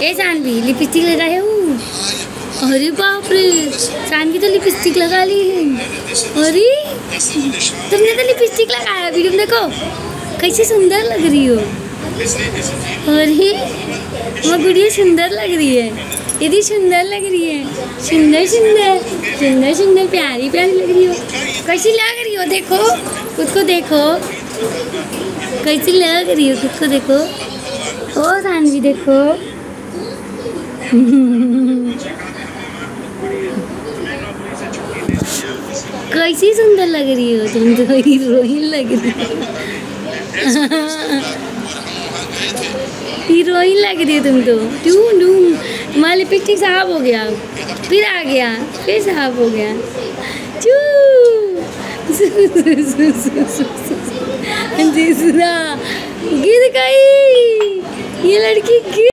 ए Saanvi lipstick लगाए हूँ। अरे बाप रे, सानवी तो लिपस्टिक लगा ली है। अरे तुमने तो लिपस्टिक लगाया, वीडियो में देखो कैसी सुंदर लग रही हो। अरे वो गुड़िया सुंदर लग रही है, इतनी सुंदर लग रही है, सुंदर सुंदर सुंदर सुंदर प्यारी प्यारी लग रही हो। कैसी लग रही हो, देखो खुद को देखो कैसी लग रही हो, खुद को देखो। ओ सानवी देखो कैसी सुंदर लग रही हो तुम, तो हीरोइन लग रही हो। हीरोइन लग रही है तुम तो। डूम डूम तुम्हारा लिपस्टिक साफ हो गया, फिर आ गया, फिर साफ हो गया। चू गिर गई ये लड़की, गिर